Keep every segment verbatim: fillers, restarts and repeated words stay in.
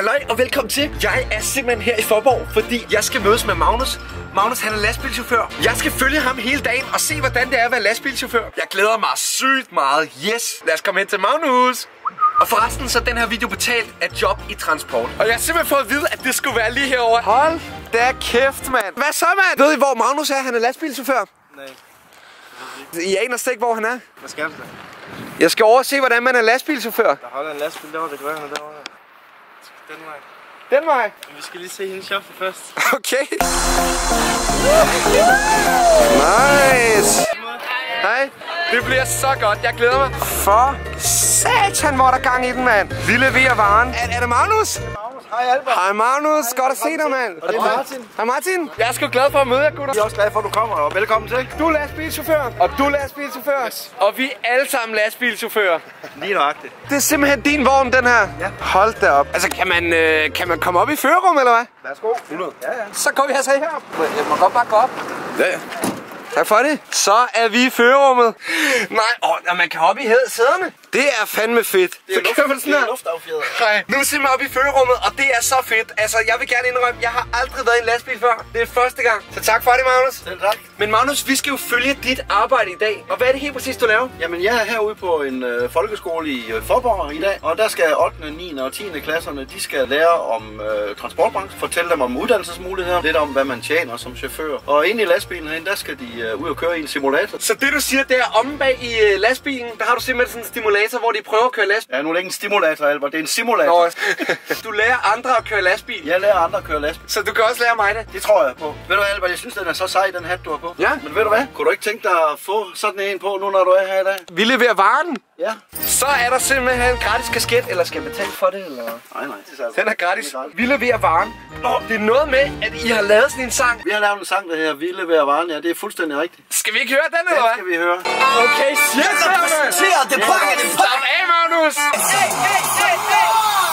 Halløj og velkommen til. Jeg er simpelthen her i Faaborg, fordi jeg skal mødes med Magnus. Magnus, han er lastbilchauffør. Jeg skal følge ham hele dagen og se, hvordan det er at være lastbilchauffør. Jeg glæder mig sygt meget. Yes, lad os komme hen til Magnus. Og forresten så er den her video betalt af Job i Transport. Og jeg har simpelthen fået at vide, at det skulle være lige herovre. Hold da kæft, mand. Hvad så, mand? Ved I, hvor Magnus er? Han er lastbilchauffør. Nej. I aner slet ikke, hvor han er. Hvad skal du da? Jeg skal over og se, hvordan man er lastbilchauffør. Der holder en lastbil derovre, det kan være, han er derovre. Den vej. Den vej? Men vi skal lige se hendes chauffør først. Okay. Nice. Hej. Det bliver så godt. Jeg glæder mig. For satan, hvor der gang i den, mand. Vi leverer varen. Er, er det Magnus? Hej Albert. Hej Magnus. Hej, godt at se dig, mand. Og det er Martin. Hej Martin. Jeg er sgu glad for at møde jer, gutter. Jeg er også glad for, at du kommer, og velkommen til. Du er lastbilchauffør, og du er lastbilchauffør. Yes. Og vi er alle sammen lastbilchauffører. Lige nøjagtigt. Det er simpelthen din vogn, den her. Ja. Hold da op. Altså, kan man, øh, kan man komme op i førerrummet, eller hvad? Værsgo. hundrede. Ja, ja. Så går vi altså herop. Jeg må godt bare gå op. Ja, ja. Tak for det. Så er vi i førerrummet. Nej, åh, og man kan hoppe i sæderne. Det er fandme fedt. Det er, luft, det er luftaffjedret. Nej, nu ser man op i førerrummet, og det er så fedt. Altså, jeg vil gerne indrømme, jeg har aldrig været i en lastbil før. Det er første gang. Så tak for det, Magnus. Selv tak. Men Magnus, vi skal jo følge dit arbejde i dag. Og hvad er det helt præcis, du laver? Jamen, jeg er herude på en øh, folkeskole i øh, Faaborg i dag. Og der skal ottende, niende og tiende klasserne, de skal lære om øh, transportbranchen. Fortælle dem om uddannelsesmuligheder. Lidt om, hvad man tjener som chauffør. Og inde i lastbilen herinde, der skal de øh, ud og køre i en simulator. Så det du siger, det er omme bag i øh, lastbilen, der har du simpelthen sådan en stimulator, hvor de prøver at køre lastbil. Ja, nu er det ikke en stimulator, Albert. Det er en simulator. Nå, du lærer andre at køre lastbil. Jeg lærer andre at køre lastbil. Så du kan også lære mig det? Det tror jeg på. Ved du hvad, Albert, jeg synes, den er så sej, den hat, du har på. Ja. Men ved du hvad? Kunne du ikke tænke dig at få sådan en på, nu når du er her i dag? Vi leverer varen. Ja. Så er der simpelthen en gratis kasket, eller skal jeg betale for det, eller? Nej, nej, det er Den er gratis. Vi leverer varen. Og det er noget med, at I har lavet sådan en sang. Vi har lavet en sang, der her, vi leverer varen, ja, det er fuldstændig rigtigt. Skal vi ikke høre den, eller Den hvad? skal vi høre. Okay, shit, så man. det pakker, det Slap af, Magnus. Hey, hey, hey, hey.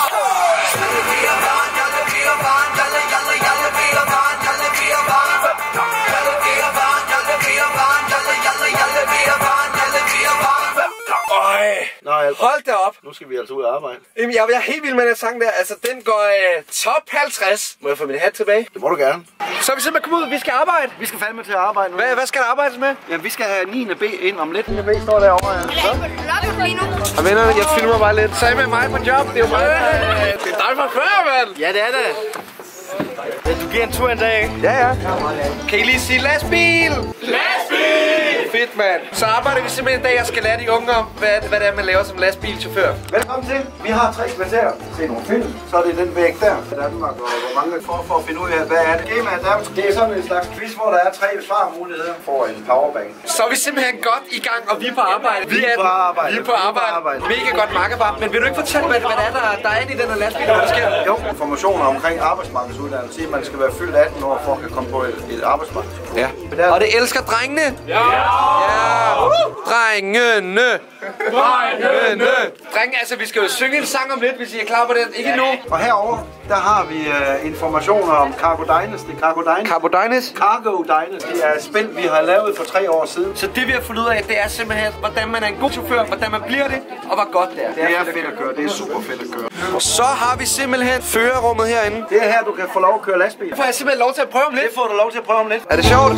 Jeg leverer varen, jeg leverer varen, jeg leverer varen, jeg leverer varen. Jeg leverer varen, jeg leverer varen, jeg leverer varen, jeg leverer varen. Øj. Nej, Albert. Hold da op. Nu skal vi altså ud og arbejde. Jamen, jeg er helt vild med den sang der. Altså, den går øh, top halvtreds. Må jeg få min hat tilbage? Det må du gerne. Så er vi simpelthen kommet ud. Vi skal arbejde. Vi skal fandme til at arbejde nu. Hvad, hvad skal der arbejdes med? Ja, vi skal have niende B ind om lidt. niende B står derovre, ja. Så. Og vennerne, jeg filmer bare lidt. Så er I med mig på job. Det er jo mig. Det er dig fra før, mand. Ja, det er det. Ja, du giver en tur en dag, ikke? Ja, ja. Kan I lige sige lastbil? Lastbil! Fedt, mand. Så arbejder vi simpelthen i dag og skal lære de unge om, hvad, hvad det er, man laver som lastbilchauffør. Velkommen til. Vi har tre kvarterer. Se nogle film. Så er det den væg der. Danmark, og hvor mange for, for at finde ud af, hvad er det. Skemaet der. Det er sådan en slags quiz, hvor der er tre svarmuligheder for en powerbank. Så er vi simpelthen godt i gang, og vi er på arbejde. Vi er på arbejde. Vi er på arbejde. Mega godt makkerbar. Men vil du ikke fortælle, hvad, hvad det er, der, der er i den her lastbil, hvad der sker? Jo, informationer omkring arbejdsmarkedsuddannelse. Man skal være fyldt atten år for at kan komme på et, et arbejdsmarked. Ja. Og det elsker drengene. Ja. Ja. Drengene. Drengene. Drenge, altså vi skal jo synge en sang om lidt, hvis I er klar på den. Ikke nu. Og herover der har vi uh, informationer om Cargo Dynasty. Cargo Dynasty. Cargo Dynasty. Cargo Dynasty er et spil, vi har lavet for tre år siden. Så det vi har fundet ud af, det er simpelthen, hvordan man er en god chauffør, hvordan man bliver det, og hvor godt det er. Det er fedt at køre. Det er super fedt at køre. Og så har vi simpelthen førerrummet herinde. Det er her, du kan få lov at køre lastbil. Får jeg simpelthen lov til at prøve om lidt? Det får du lov til at prøve om lidt. Er det sjovt?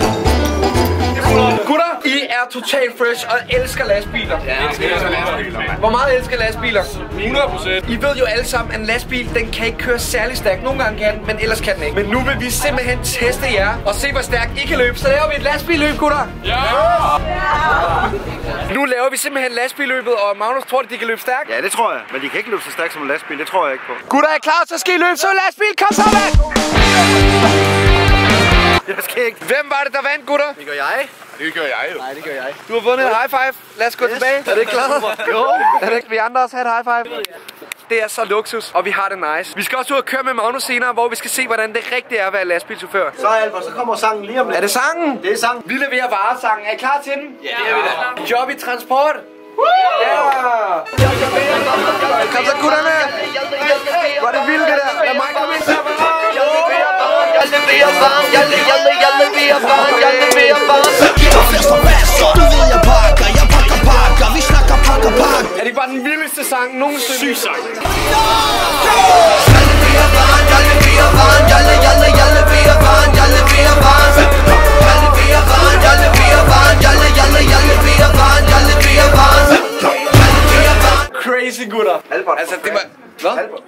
Gutter, I er totalt fresh og elsker lastbiler. Ja, jeg elsker lastbiler. Hvor meget elsker lastbiler? hundrede procent. I ved jo alle sammen, at en lastbil, den kan ikke køre særlig stærkt. Nogle gange kan den, men ellers kan den ikke. Men nu vil vi simpelthen teste jer og se, hvor stærkt I kan løbe. Så laver vi et lastbilløb, gutter. Ja! Nu laver vi simpelthen lastbilløbet, og Magnus tror, at de kan løbe stærkt. Ja, det tror jeg. Men de kan ikke løbe så stærkt som en lastbil. Det tror jeg ikke på. Gutter, er I klar? Så skal I løbe. Så lastbil, kom så, mand! Jeg skal ikke. Hvem var det, der vandt, gutter? Det gør jeg. Det gør jeg jo. Nej, det gør jeg. Du har vundet et high five. Lad os gå yes. tilbage. Er det ikke klart? Jo. Er det ikke? Vi andre også have et high five? Det er så luksus, og vi har det nice. Vi skal også ud og køre med Magnus senere, hvor vi skal se, hvordan det rigtigt er at være lastbilchauffør. Så Albert, så kommer sangen lige om lidt. Er det sangen? Det er sangen. Vi leverer varesangen. Er I klar til den? Ja, det er vi da. Job i transport. Ja! Kom så, gutterne! Var det vildt, det der? Lad mig komme ind. Jeg leverer varen, jeg leverer varen, jeg leverer varen. Du ved jeg pakker, jeg pakker pakker, vi snakker pakker pakker. Er det bare den vildeste sang nogensinde? Syg sang.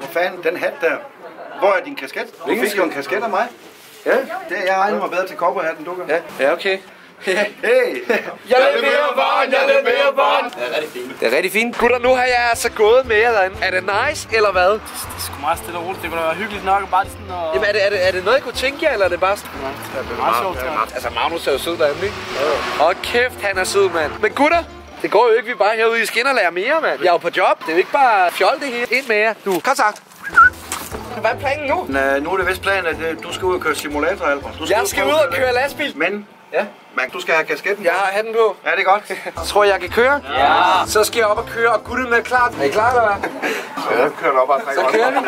Hvor fanden, den hat der. Hvor er din kasket? Du fik jo en kasket af mig. Ja. Det er jeg regner mig bedre til cowboyhatten, du kan. Ja, ja, okay. Hey! Jeg leverer varen, jeg leverer varen. Det er rigtig fint. Det er rigtig fint. Gutter, nu har jeg altså gået med jer derinde. Er det nice, eller hvad? Det er sgu meget stille og roligt. Det kunne da være hyggeligt nok, bare sådan og... Jamen, er det, er, det, er det noget, I kunne tænke jer, eller er det bare sådan? Det er meget sjovt, ja. Altså, Magnus er jo sød derinde, ikke? Og kæft, han er sød, mand. Men gutter, det går jo ikke, vi er bare herude i skin og lærer mere, mand. Jeg er jo på job. Det er jo ikke bare fjol det hele. Ind med jer. Du, kom så. Hvad er planen nu? Nå, nu er det vist planen, at du skal ud og køre simulator, Albert. Du skal Jeg skal ud og køre lastbil. Men, ja. Men du skal have kasketten. Jeg har hatten på. Ja, det er godt. Så tror jeg, jeg kan køre. Ja. Så skal jeg op og køre, og gutterne er klar. Er I klar, eller hvad? Ja, kører den op og Så kører vi.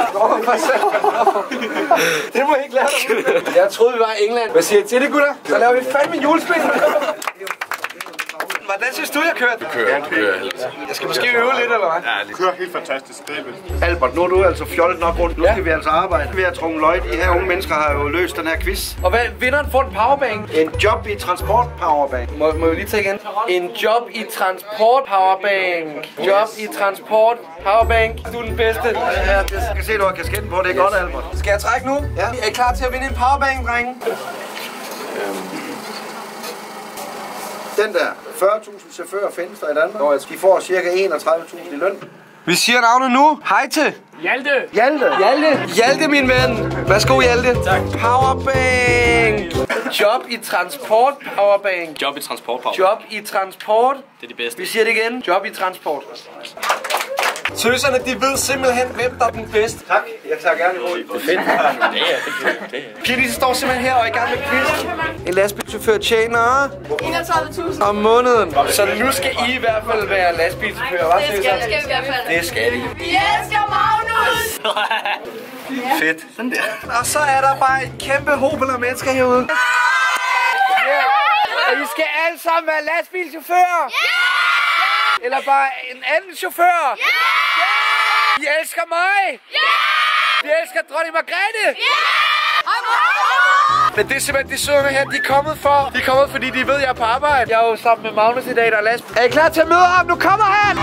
Det må I ikke lære dig. Jeg troede, vi var i England. Hvad siger I til det, gutter? Så laver vi fandme julespil. Hvordan synes du, jeg kørte? Du kører, du kører. Jeg skal måske øve lidt, eller hvad? Ja, det kører helt fantastisk. Det er Albert, nu er du altså fjollet nok rundt. Nu skal vi altså arbejde. Vi har trunget løg. De her unge mennesker har jo løst den her quiz. Og hvad, vinderen får en powerbank. En job i transport powerbank. Må, må vi lige tage igen? En job i transport powerbank. Job i transport powerbank. Du er den bedste. Ja, jeg kan se, du har kasketten på. Det er yes. Godt, Albert. Skal jeg trække nu? Ja. Er I klar til at vinde en powerbank, drenge? Den der fyrre tusind chauffører findes der i Danmark. De får cirka enogtredive tusind i løn. Vi siger navnet nu. Hej til. Hjalte! Hjalte! Hjalte. Hjalte, min ven. Værsgo, Hjalte. Tak. Powerbank. Job i transport powerbank. Job i transport, Paul. Job i transport. Det er det bedste. Vi siger det igen. Job i transport. Tøserne, de ved simpelthen, hvem der er den bedste. Tak. Jeg tager gerne imod. Det er fedt. Det er det. Det er Pigerne står simpelthen her og er i gang med quiz. En lastbilchauffør tjener enogtredive tusind om måneden. Så nu skal I i hvert fald være lastbilchauffør. Hvad Det skal, skal vi i hvert fald. Det skal I. Vi elsker Magnus! Fedt. Sådan der. Og så er der bare et kæmpe hobel af mennesker herude. Yeah. Og I skal alle sammen være lastbilchauffører. Yeah! Eller bare en anden chauffør. Yeah! Yeah! I elsker mig. Yeah! Vi elsker dronning Margrethe. Yeah! Men det er simpelthen de søderne her, de er kommet for. De er kommet, fordi de ved, jeg er på arbejde. Jeg er jo sammen med Magnus i dag, der er lastbil. Er I klar til at møde ham? Nu kommer han!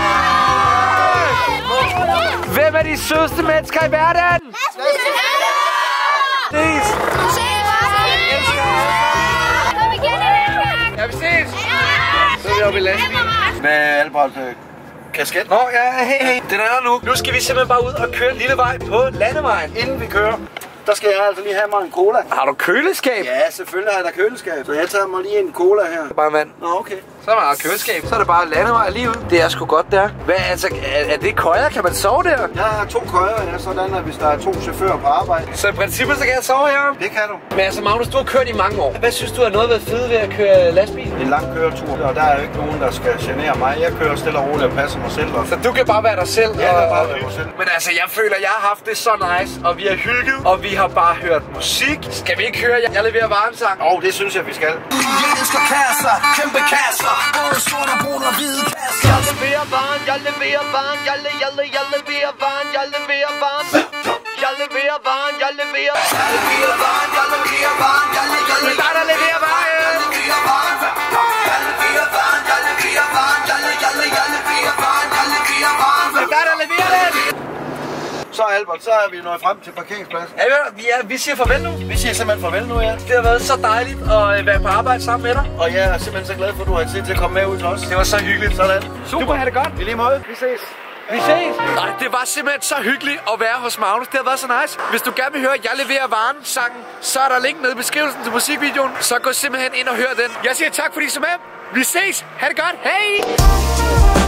Hvem er de sødeste mennesker i verden? Ses! Ja, vi ses! Så er vi oppe i lastbil. Med Albert øh, kasket. Nå, ja, hey, hey. Den er der nu. Nu skal vi simpelthen bare ud og køre en lille vej på landevejen. Inden vi kører, der skal jeg altså lige have mig en cola. Har du køleskab? Ja, selvfølgelig har jeg da køleskab. Så jeg tager mig lige en cola her. Bare vand. Nå, okay. Så er der køleskab. Så er det bare landevej lige ud. Det er sgu godt der. Hvad, altså, er, er det køjer? Kan man sove der? Jeg har to køjer, ja, sådan at hvis der er to chauffører på arbejde. Så i princippet, så kan jeg sove her? Det kan du. Men altså, Magnus, du har kørt i mange år. Hvad synes du er noget ved fedt ved at køre lastbil? Det er en lang køretur, og der er jo ikke nogen, der skal genere mig. Jeg kører stille og roligt og passer mig selv. Og... Så du kan bare være dig selv? Jeg og... kan bare være mig selv. Men altså, jeg føler, jeg har haft det så nice, og vi har hygget, og vi har bare hørt musik. Skal vi ikke høre, jeg leverer varensang? Åh, oh, det synes jeg, vi skal. Jeg elsker kasser, kæmpe kasser. Både sort og brun og hvide kasser. Jeg leverer varen, jeg leverer varen, jeg le, jeg le, jeg leverer varen, jeg leverer varen. Jeg leverer varen, jeg leverer. Jeg leverer varen, jeg leverer varen, jeg le, jeg le. Det er dig, der leverer varen. Jeg leverer varen, jeg leverer varen, jeg leverer varen, jeg le, jeg le, jeg leverer varen, jeg leverer varen. Det er dig, der leverer den. Så Albert, så er vi nået frem til parkeringspladsen. Ja, vi, er, vi siger farvel nu. Vi siger simpelthen farvel nu, ja. Det har været så dejligt at være på arbejde sammen med dig. Og jeg er simpelthen så glad for, at du har tid til at komme med ud til os. Det var så hyggeligt. Sådan. Super. Du må have det godt. I lige måde. Vi ses. Vi ses. Nej, det var simpelthen så hyggeligt at være hos Magnus. Det har været så nice. Hvis du gerne vil høre, jeg leverer varen sangen, så er der link nede i beskrivelsen til musikvideoen. Så gå simpelthen ind og hør den. Jeg siger tak, fordi I så med. Vi ses. Ha' det godt. Hej.